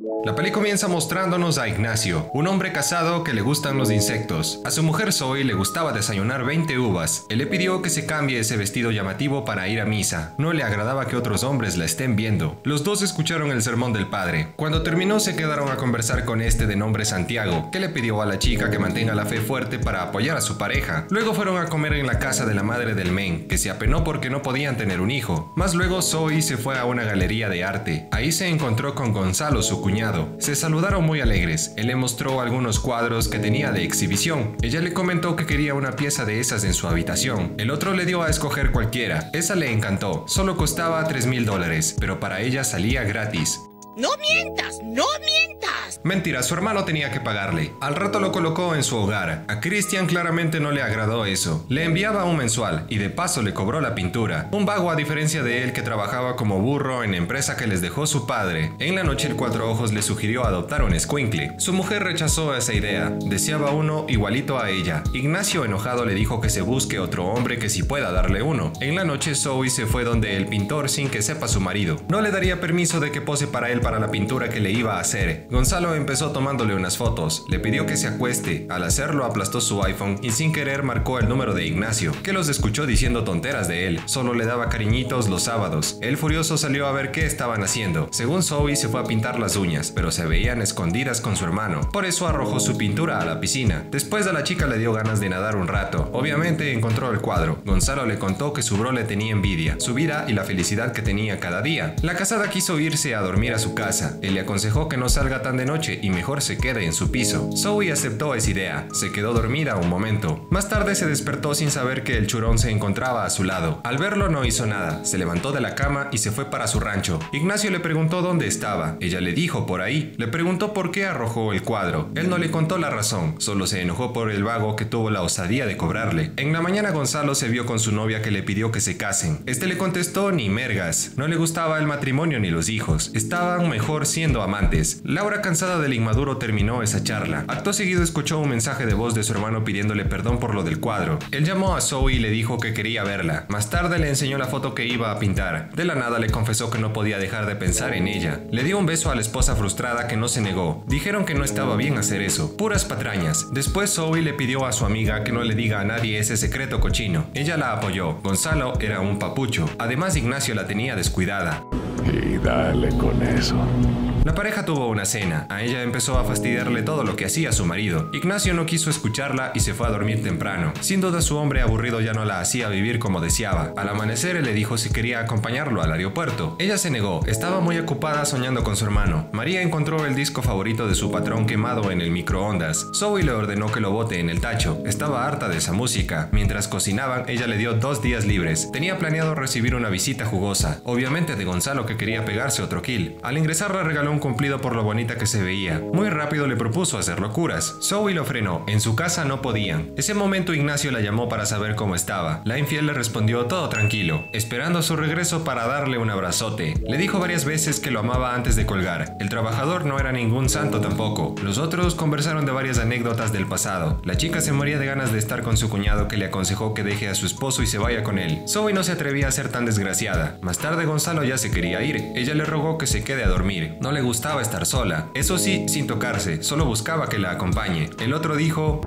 La peli comienza mostrándonos a Ignacio, un hombre casado que le gustan los insectos. A su mujer Zoe le gustaba desayunar 20 uvas. Él le pidió que se cambie ese vestido llamativo para ir a misa. No le agradaba que otros hombres la estén viendo. Los dos escucharon el sermón del padre. Cuando terminó se quedaron a conversar con este de nombre Santiago, que le pidió a la chica que mantenga la fe fuerte para apoyar a su pareja. Luego fueron a comer en la casa de la madre del men, que se apenó porque no podían tener un hijo. Más luego Zoe se fue a una galería de arte. Ahí se encontró con Gonzalo, su cuñado. Se saludaron muy alegres. Él le mostró algunos cuadros que tenía de exhibición. Ella le comentó que quería una pieza de esas en su habitación. El otro le dio a escoger cualquiera. Esa le encantó. Solo costaba $3,000, pero para ella salía gratis. ¡No mientas! ¡No mientas! Mentira, su hermano tenía que pagarle. Al rato lo colocó en su hogar. A Christian claramente no le agradó eso. Le enviaba un mensual y de paso le cobró la pintura. Un vago a diferencia de él que trabajaba como burro en empresa que les dejó su padre. En la noche el Cuatro Ojos le sugirió adoptar un escuincle. Su mujer rechazó esa idea. Deseaba uno igualito a ella. Ignacio enojado le dijo que se busque otro hombre que sí pueda darle uno. En la noche Zoe se fue donde el pintor sin que sepa su marido. No le daría permiso de que pose para él para la pintura que le iba a hacer. Gonzalo empezó tomándole unas fotos. Le pidió que se acueste. Al hacerlo aplastó su iPhone y sin querer marcó el número de Ignacio, que los escuchó diciendo tonteras de él. Solo le daba cariñitos los sábados. Él furioso salió a ver qué estaban haciendo. Según Zoe se fue a pintar las uñas, pero se veían escondidas con su hermano. Por eso arrojó su pintura a la piscina. Después a la chica le dio ganas de nadar un rato. Obviamente encontró el cuadro. Gonzalo le contó que su bro le tenía envidia, su vida y la felicidad que tenía cada día. La casada quiso irse a dormir a su casa. Él le aconsejó que no salga tan de noche y mejor se quede en su piso. Zoe aceptó esa idea. Se quedó dormida un momento. Más tarde se despertó sin saber que el churón se encontraba a su lado. Al verlo no hizo nada. Se levantó de la cama y se fue para su rancho. Ignacio le preguntó dónde estaba. Ella le dijo por ahí. Le preguntó por qué arrojó el cuadro. Él no le contó la razón. Solo se enojó por el vago que tuvo la osadía de cobrarle. En la mañana Gonzalo se vio con su novia que le pidió que se casen. Este le contestó ni mergas. No le gustaba el matrimonio ni los hijos. Estaban mejor siendo amantes. Laura, cansada del inmaduro, terminó esa charla. Acto seguido escuchó un mensaje de voz de su hermano pidiéndole perdón por lo del cuadro. Él llamó a Zoe y le dijo que quería verla. Más tarde le enseñó la foto que iba a pintar. De la nada le confesó que no podía dejar de pensar en ella. Le dio un beso a la esposa frustrada que no se negó. Dijeron que no estaba bien hacer eso. Puras patrañas. Después Zoe le pidió a su amiga que no le diga a nadie ese secreto cochino. Ella la apoyó. Gonzalo era un papucho. Además Ignacio la tenía descuidada. Y dale con eso. La pareja tuvo una cena. A ella empezó a fastidiarle todo lo que hacía su marido. Ignacio no quiso escucharla y se fue a dormir temprano. Sin duda su hombre aburrido ya no la hacía vivir como deseaba. Al amanecer él le dijo si quería acompañarlo al aeropuerto. Ella se negó. Estaba muy ocupada soñando con su hermano. María encontró el disco favorito de su patrón quemado en el microondas. Zoe le ordenó que lo bote en el tacho. Estaba harta de esa música. Mientras cocinaban, ella le dio 2 días libres. Tenía planeado recibir una visita jugosa. Obviamente de Gonzalo, que quería pegarse otro kill. Al ingresar le regaló un cumplido por lo bonita que se veía. Muy rápido le propuso hacer locuras. Zoe lo frenó. En su casa no podían. Ese momento Ignacio la llamó para saber cómo estaba. La infiel le respondió todo tranquilo, esperando su regreso para darle un abrazote. Le dijo varias veces que lo amaba antes de colgar. El trabajador no era ningún santo tampoco. Los otros conversaron de varias anécdotas del pasado. La chica se moría de ganas de estar con su cuñado, que le aconsejó que deje a su esposo y se vaya con él. Zoe no se atrevía a ser tan desgraciada. Más tarde Gonzalo ya se quería ir. Ella le rogó que se quede a dormir. No le gustaba estar sola. Eso sí, sin tocarse. Solo buscaba que la acompañe. El otro dijo: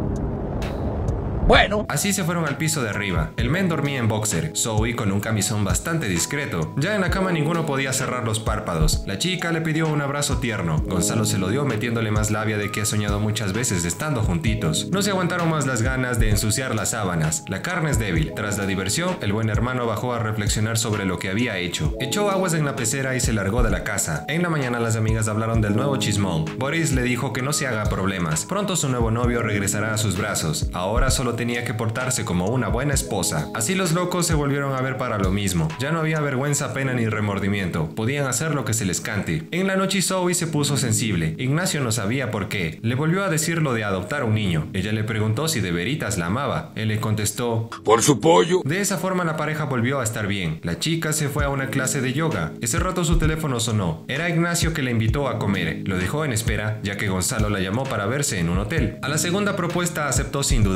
Bueno. Así se fueron al piso de arriba. El men dormía en boxer, Zoe con un camisón bastante discreto. Ya en la cama ninguno podía cerrar los párpados. La chica le pidió un abrazo tierno. Gonzalo se lo dio metiéndole más labia de que ha soñado muchas veces estando juntitos. No se aguantaron más las ganas de ensuciar las sábanas. La carne es débil. Tras la diversión, el buen hermano bajó a reflexionar sobre lo que había hecho. Echó aguas en la pecera y se largó de la casa. En la mañana las amigas hablaron del nuevo chismón. Boris le dijo que no se haga problemas. Pronto su nuevo novio regresará a sus brazos. Ahora solo tenía que portarse como una buena esposa. Así los locos se volvieron a ver para lo mismo. Ya no había vergüenza, pena ni remordimiento. Podían hacer lo que se les cante. En la noche Zoe se puso sensible. Ignacio no sabía por qué. Le volvió a decir lo de adoptar un niño. Ella le preguntó si de veritas la amaba. Él le contestó: por su pollo. De esa forma la pareja volvió a estar bien. La chica se fue a una clase de yoga. Ese rato su teléfono sonó. Era Ignacio, que le invitó a comer. Lo dejó en espera, ya que Gonzalo la llamó para verse en un hotel. A la segunda propuesta aceptó sin dudar. Boris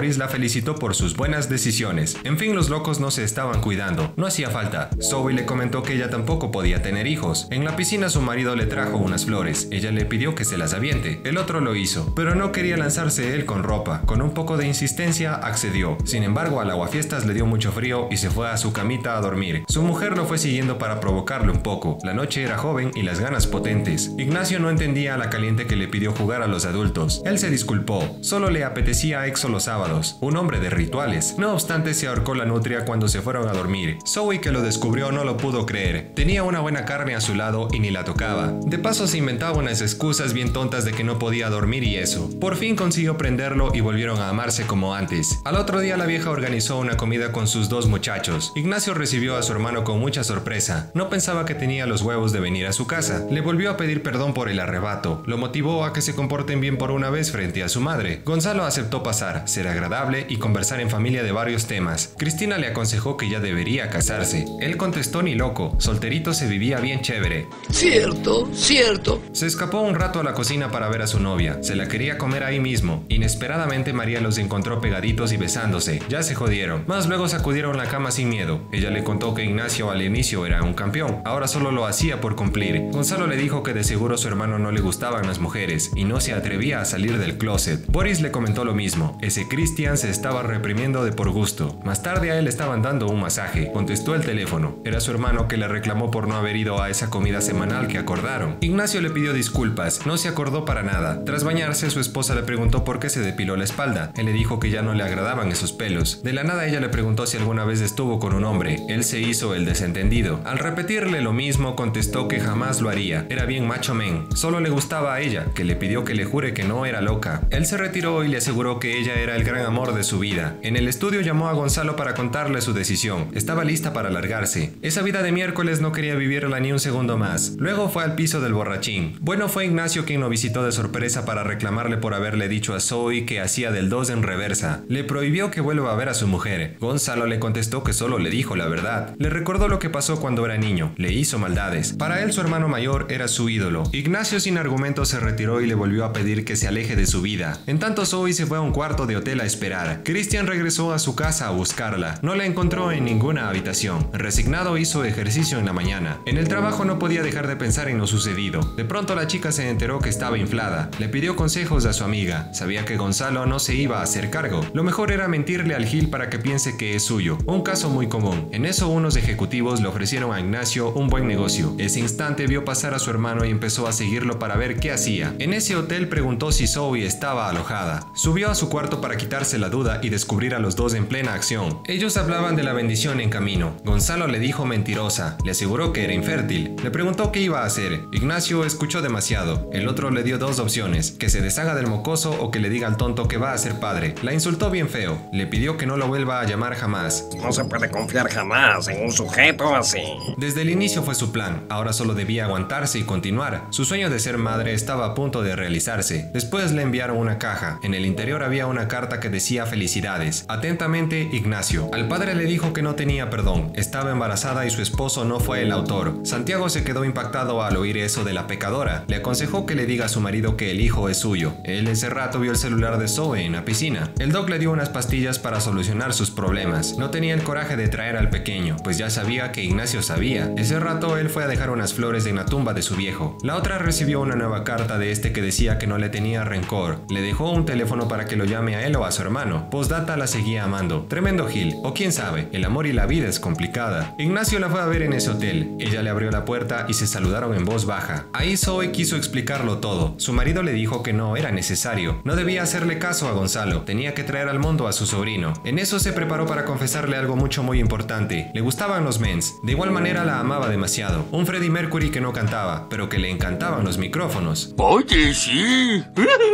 Boris la felicitó por sus buenas decisiones. En fin, los locos no se estaban cuidando. No hacía falta. Zoe le comentó que ella tampoco podía tener hijos. En la piscina su marido le trajo unas flores. Ella le pidió que se las aviente. El otro lo hizo, pero no quería lanzarse él con ropa. Con un poco de insistencia accedió. Sin embargo, al aguafiestas le dio mucho frío y se fue a su camita a dormir. Su mujer lo fue siguiendo para provocarle un poco. La noche era joven y las ganas potentes. Ignacio no entendía a la caliente que le pidió jugar a los adultos. Él se disculpó. Solo le apetecía exo los sábados. Un hombre de rituales. No obstante, se ahorcó la nutria cuando se fueron a dormir. Zoe, que lo descubrió, no lo pudo creer. Tenía una buena carne a su lado y ni la tocaba. De paso se inventaba unas excusas bien tontas de que no podía dormir y eso. Por fin consiguió prenderlo y volvieron a amarse como antes. Al otro día la vieja organizó una comida con sus dos muchachos. Ignacio recibió a su hermano con mucha sorpresa. No pensaba que tenía los huevos de venir a su casa. Le volvió a pedir perdón por el arrebato. Lo motivó a que se comporten bien por una vez frente a su madre. Gonzalo aceptó pasar, ser agradable y conversar en familia de varios temas. Cristina le aconsejó que ya debería casarse. Él contestó ni loco, solterito se vivía bien chévere. Cierto, cierto. Se escapó un rato a la cocina para ver a su novia. Se la quería comer ahí mismo. Inesperadamente María los encontró pegaditos y besándose. Ya se jodieron. Más luego sacudieron la cama sin miedo. Ella le contó que Ignacio al inicio era un campeón. Ahora solo lo hacía por cumplir. Gonzalo le dijo que de seguro a su hermano no le gustaban las mujeres y no se atrevía a salir del closet. Boris le comentó lo mismo. Ese Christian se estaba reprimiendo de por gusto. Más tarde a él le estaban dando un masaje. Contestó el teléfono. Era su hermano que le reclamó por no haber ido a esa comida semanal que acordaron. Ignacio le pidió disculpas. No se acordó para nada. Tras bañarse, su esposa le preguntó por qué se depiló la espalda. Él le dijo que ya no le agradaban esos pelos. De la nada ella le preguntó si alguna vez estuvo con un hombre. Él se hizo el desentendido. Al repetirle lo mismo, contestó que jamás lo haría. Era bien macho men. Solo le gustaba a ella, que le pidió que le jure que no era loca. Él se retiró y le aseguró que ella era el gran amor de su vida. En el estudio llamó a Gonzalo para contarle su decisión. Estaba lista para largarse. Esa vida de miércoles no quería vivirla ni un segundo más. Luego fue al piso del borrachín. Bueno, fue Ignacio quien lo visitó de sorpresa para reclamarle por haberle dicho a Zoe que hacía del 2 en reversa. Le prohibió que vuelva a ver a su mujer. Gonzalo le contestó que solo le dijo la verdad. Le recordó lo que pasó cuando era niño. Le hizo maldades. Para él su hermano mayor era su ídolo. Ignacio sin argumentos se retiró y le volvió a pedir que se aleje de su vida. En tanto Zoe se fue a un cuarto de hotel a esperar. Christian regresó a su casa a buscarla. No la encontró en ninguna habitación. Resignado hizo ejercicio en la mañana. En el trabajo no podía dejar de pensar en lo sucedido. De pronto la chica se enteró que estaba inflada. Le pidió consejos a su amiga. Sabía que Gonzalo no se iba a hacer cargo. Lo mejor era mentirle al Gil para que piense que es suyo. Un caso muy común. En eso unos ejecutivos le ofrecieron a Ignacio un buen negocio. Ese instante vio pasar a su hermano y empezó a seguirlo para ver qué hacía. En ese hotel preguntó si Zoe estaba alojada. Subió a su cuarto para quitarse la duda y descubrir a los dos en plena acción. Ellos hablaban de la bendición en camino. Gonzalo le dijo mentirosa. Le aseguró que era infértil. Le preguntó qué iba a hacer. Ignacio escuchó demasiado. El otro le dio dos opciones: que se deshaga del mocoso o que le diga al tonto que va a ser padre. La insultó bien feo. Le pidió que no lo vuelva a llamar jamás. No se puede confiar jamás en un sujeto así. Desde el inicio fue su plan. Ahora solo debía aguantarse y continuar. Su sueño de ser madre estaba a punto de realizarse. Después le enviaron una caja. En el interior había una carta que decía felicidades. Atentamente, Ignacio. Al padre le dijo que no tenía perdón. Estaba embarazada y su esposo no fue el autor. Santiago se quedó impactado al oír eso de la pecadora. Le aconsejó que le diga a su marido que el hijo es suyo. Él ese rato vio el celular de Zoe en la piscina. El doc le dio unas pastillas para solucionar sus problemas. No tenía el coraje de traer al pequeño, pues ya sabía que Ignacio sabía. Ese rato él fue a dejar unas flores en la tumba de su viejo. La otra recibió una nueva carta de este que decía que no le tenía rencor. Le dejó un teléfono para que lo llame a él o a su hermano. Postdata la seguía amando. Tremendo Gil, o quién sabe, el amor y la vida es complicada. Ignacio la fue a ver en ese hotel. Ella le abrió la puerta y se saludaron en voz baja. Ahí Zoe quiso explicarlo todo. Su marido le dijo que no era necesario. No debía hacerle caso a Gonzalo. Tenía que traer al mundo a su sobrino. En eso se preparó para confesarle algo muy importante. Le gustaban los mens. De igual manera la amaba demasiado. Un Freddie Mercury que no cantaba, pero que le encantaban los micrófonos. Oye, sí.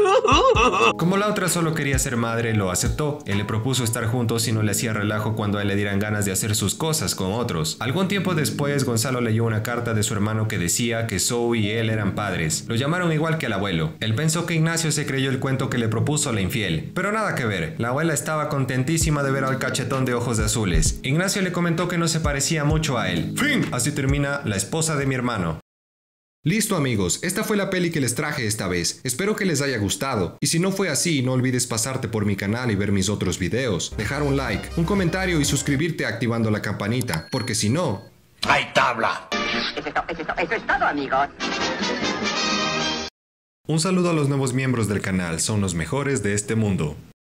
Como la otra solo quería ser madre, lo aceptó. Él le propuso estar juntos y no le hacía relajo cuando a él le dieran ganas de hacer sus cosas con otros. Algún tiempo después, Gonzalo leyó una carta de su hermano que decía que Zoe y él eran padres. Lo llamaron igual que al abuelo. Él pensó que Ignacio se creyó el cuento que le propuso la infiel, pero nada que ver. La abuela estaba contentísima de ver al cachetón de ojos azules. Ignacio le comentó que no se parecía mucho a él. Fin. Así termina La esposa de mi hermano. Listo amigos, esta fue la peli que les traje esta vez. Espero que les haya gustado. Y si no fue así, no olvides pasarte por mi canal y ver mis otros videos. Dejar un like, un comentario y suscribirte activando la campanita. Porque si no... ¡Hay tabla! Eso es todo, amigos. Un saludo a los nuevos miembros del canal, son los mejores de este mundo.